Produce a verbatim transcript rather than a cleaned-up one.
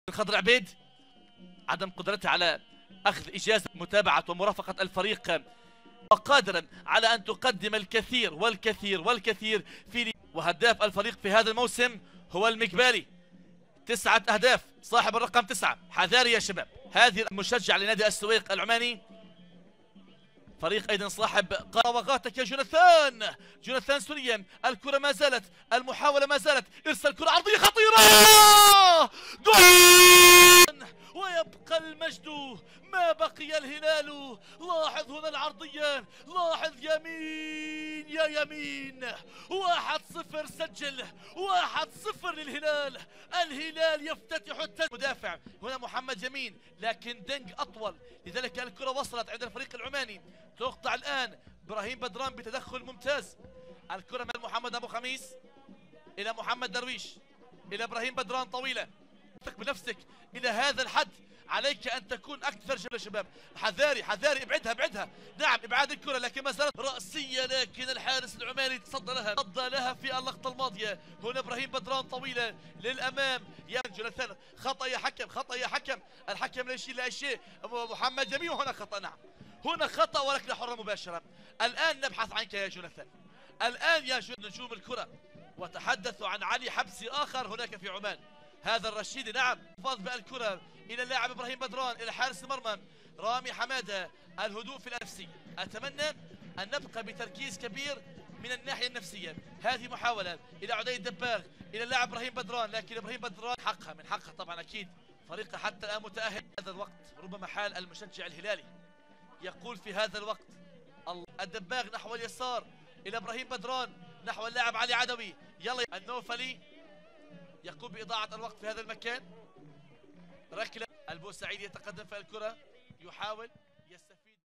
خضر عبيد عدم قدرته على أخذ إجازة متابعة ومرافقة الفريق وقادرا على أن تقدم الكثير والكثير والكثير في وهداف الفريق في هذا الموسم هو المقبالي، تسعة أهداف، صاحب الرقم تسعة. حذاري يا شباب، هذه المشجع لنادي السويق العماني، فريق أيضا صاحب قراوغاتك يا جوناثان. جوناثان سوريا، الكرة ما زالت، المحاولة ما زالت، إرسال كرة عرضية خطيرة، جول! ويبقى المجد ما بقي الهلال. لاحظ هنا العرضية، لاحظ يمين يا يمين. واحد صفر سجل، واحد صفر للهلال. الهلال يفتتح التسجيل. مدافع هنا محمد يمين، لكن دنج أطول، لذلك الكرة وصلت عند الفريق العماني. تقطع الآن إبراهيم بدران بتدخل ممتاز. الكرة من محمد أبو خميس إلى محمد درويش إلى إبراهيم بدران طويلة. ثق بنفسك إلى هذا الحد، عليك أن تكون أكثر جبلة شباب. حذاري حذاري، ابعدها ابعدها. نعم إبعاد الكرة، لكن ما زالت رأسية، لكن الحارس العماني تصدى لها تصدى لها في اللقطة الماضية. هنا إبراهيم بدران طويلة للأمام يا جوناثان. خطأ يا حكم، خطأ يا حكم. الحكم لا يشير لا شيء. محمد جميل، وهنا خطأ. نعم هنا خطأ وركلة حرة مباشرة. الآن نبحث عنك يا جوناثان، الآن يا نجوم الكرة. وتحدثوا عن علي حبسي آخر هناك في عمان، هذا الرشيدي. نعم فاض بالكرة إلى اللاعب إبراهيم بدران، إلى حارس المرمى رامي حمادة. الهدوء في النفسية، أتمنى أن نبقى بتركيز كبير من الناحية النفسية. هذه محاولة إلى عدي الدباغ، إلى اللاعب إبراهيم بدران، لكن إبراهيم بدران حقها من حقها طبعا أكيد، فريقه حتى الآن متأهل. هذا الوقت ربما حال المشجع الهلالي يقول في هذا الوقت الدباغ نحو اليسار إلى إبراهيم بدران نحو اللاعب علي عدوي. يلا النوفلي يقوم بإضاعة الوقت في هذا المكان. ركلة البوسعيدي يتقدم في الكرة، يحاول يستفيد.